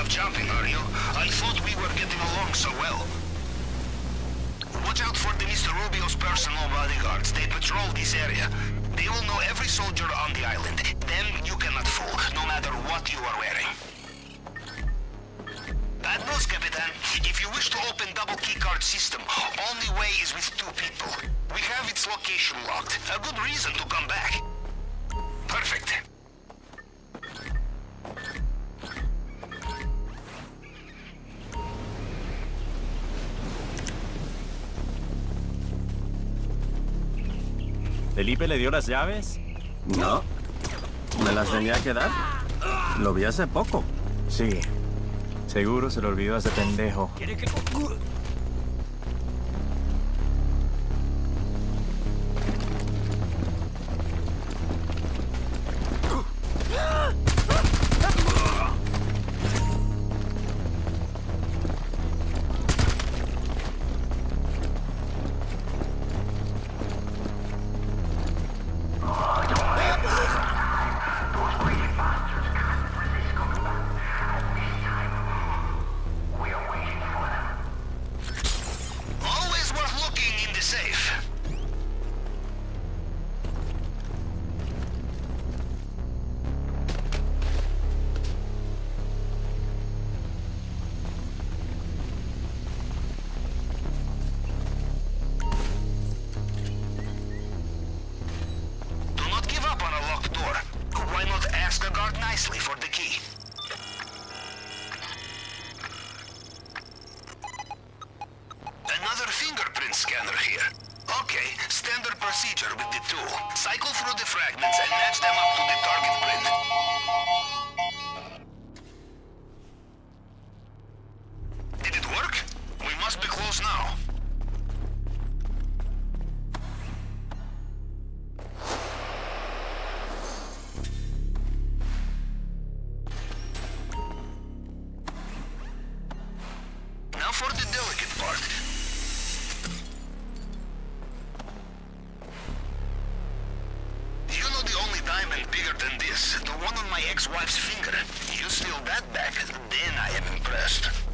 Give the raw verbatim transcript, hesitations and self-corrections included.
of jumping, are you? I thought we were getting along so well. Watch out for the Mister Rubio's personal bodyguards. They patrol this area. They will know every soldier on the island. Them you cannot fool, no matter what you are wearing. Bad news, Capitan. If you wish to open double keycard system, only way is with two people. We have its location locked. A good reason to come back. Perfect. ¿Felipe le dio las llaves? No. ¿Me las tenía que dar? Lo vi hace poco. Sí. Seguro se lo olvidó a ese pendejo. Nicely for the key. Another fingerprint scanner here. Okay, standard procedure with the tool. Cycle through the fragments and match them up to the target print. Did it work? We must be close now. For the delicate part. You know the only diamond bigger than this, the one on my ex-wife's finger. You steal that back, then I am impressed.